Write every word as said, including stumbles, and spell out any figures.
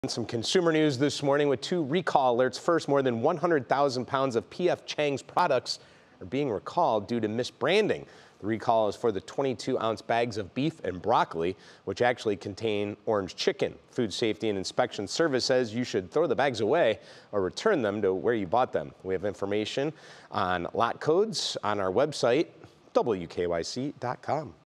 Some consumer news this morning with two recall alerts. First, more than one hundred thousand pounds of P F Chang's products are being recalled due to misbranding. The recall is for the twenty-two ounce bags of beef and broccoli, which actually contain orange chicken. Food Safety and Inspection Service says you should throw the bags away or return them to where you bought them. We have information on lot codes on our website, W K Y C dot com.